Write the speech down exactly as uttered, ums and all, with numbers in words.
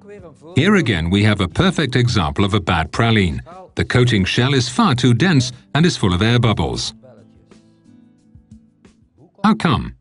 Here again we have a perfect example of a bad praline. The coating shell is far too dense and is full of air bubbles. How come?